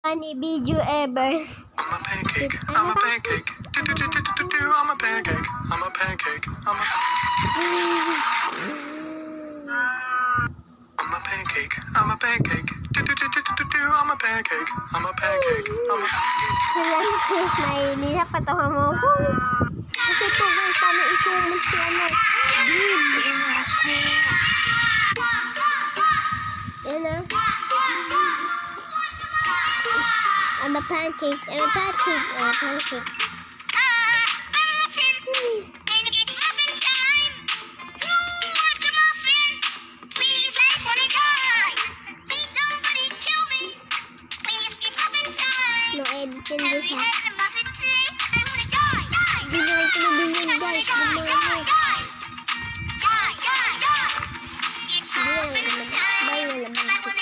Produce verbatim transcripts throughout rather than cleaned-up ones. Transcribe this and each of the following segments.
Funny video ever. I'm a pancake. I'm a pancake. Do do do do do do. I'm a pancake. I'm a pancake. I'm a. I'm a pancake. I'm a pancake. Do do do do do do. I'm a pancake. I'm a pancake. I'm a. Kailan si Smiley, napatawa mo ko. Kasi ito, paano isumot si ano. Yan na. I'm a pancake. I'm a pancake. I'm a pancake. Please. No edit yan din siya. Hindi naman pinabili yun guys. Hindi naman. Hindi naman. Bye na naman.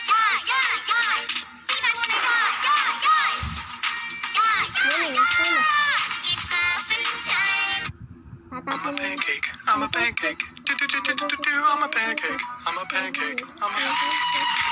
I'm a pancake. I'm a pancake. Do do do do do do. I'm a pancake. I'm a pancake. I'm a.